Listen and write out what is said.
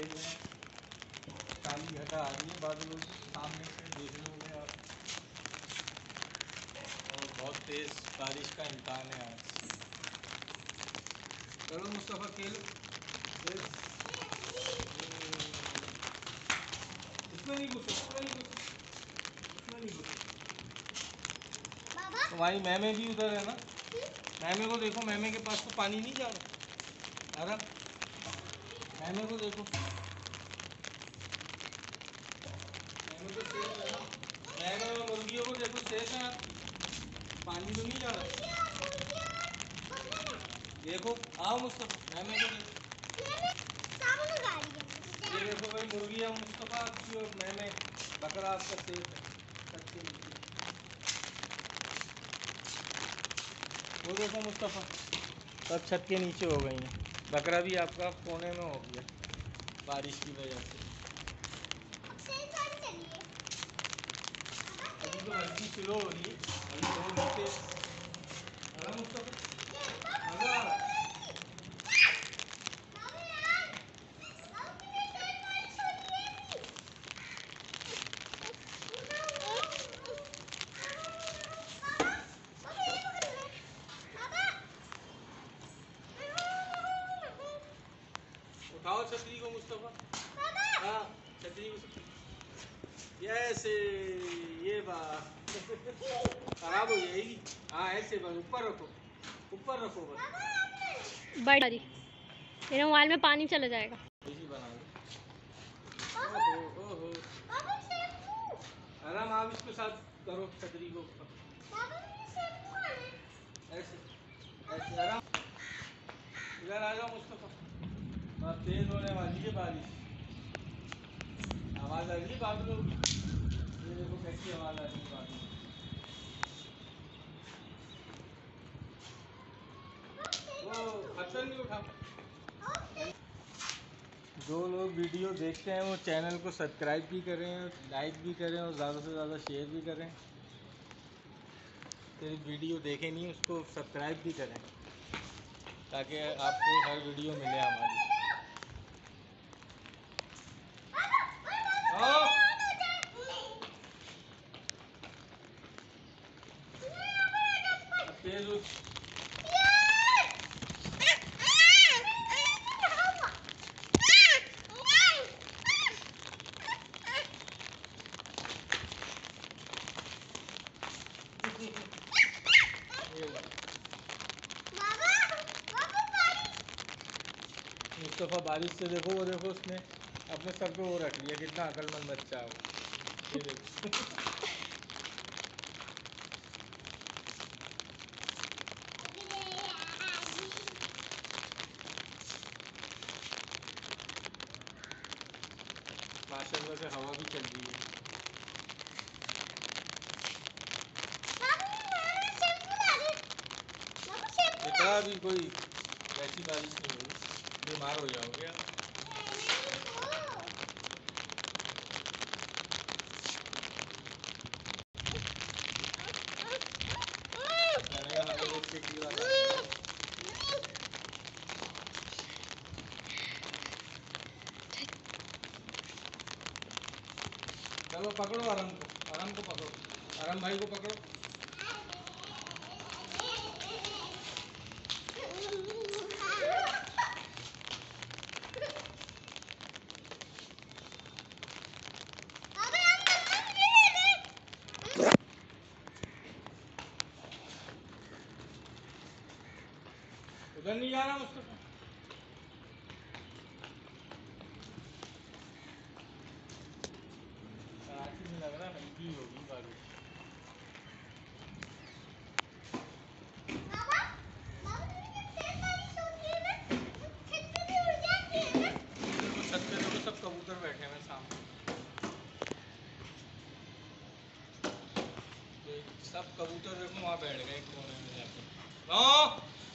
तेज है, काली घटा आ रही है बादलों की, सामने से देख लोगे आप। और बहुत तेज बारिश का इम्कान है आज। चलो मुस्तफ़ा खेल। इसमें नहीं घुसो, इसमें नहीं घुसो, इसमें नहीं घुसो। तुम्हारी मैमे भी उधर है ना, मैमे को देखो, मैमे के पास तो पानी नहीं जा रहा। अरे मैमे को देखो, मैमे तो सेफ है ना, मैमे और मुर्गियों को देखो, सेफ है, पानी तो नहीं जा रहा। देखो आओ मुस्तफ़ा, मैमे को देखो, ये देखो भाई मुर्गी है मुस्तफ़ा आपकी और मैमे, बकरा आपका सेफ है छत के नीचे। वो देखो मुस्तफ़ा, सब छत के नीचे हो गई हैं, बकरा भी आपका कोने में हो गया बारिश की वजह से। अभी तो हल्की स्लो हो रही है, अभी तो नीचे। अरे मुस्तफ़ा उठाओ छतरी को मुस्तफ़ा, हाँ छतरी को, ऐसे ये बात खराब हो जाएगी। हाँ ऐसे बस ऊपर रखो, ऊपर रखो बस। बड़ी मेरे मोबाइल में पानी चला जाएगा। इसी बना लो। ओहो ओहो, आराम आप इसके साथ करो छतरी को, ऐसे ऐसे आराम। इधर आ जाओ मुस्तफ़ा, बहुत तेज होने वाली है बारिश, आवाज़ आ रही है बादलों की, ये देखो कैसी आवाज़ आ रही है बादलों की। वो पत्थर नहीं उठाओ। जो लोग वीडियो देखते हैं वो चैनल को सब्सक्राइब भी करें, लाइक भी करें और ज़्यादा से ज़्यादा शेयर भी करें। सिर्फ वीडियो देखें नहीं, उसको सब्सक्राइब भी करें ताकि आपको हर वीडियो मिले हमारी। तेज मुस्तफ़ा बारिश से देखो, वो देखो उसने अपने सर पे वो रख लिया, कितना अक्लमंद बच्चा है वो, ये देखो। माशाल्लाह से हवा भी चल रही है। बेटा अभी कोई ऐसी बारिश नहीं हुई, बीमार हो जाओगे आप। चलो पकड़ो आराम को, आराम को पकड़ो, आराम भाई को पकड़ो। उधर नहीं जाना मुस्तफ़ा। कराची में लग रहा है हल्की होगी बारिश। छत पे देखो सब कबूतर बैठे हैं सामने, सब कबूतर देखो वहाँ बैठ गए कोने में जाके।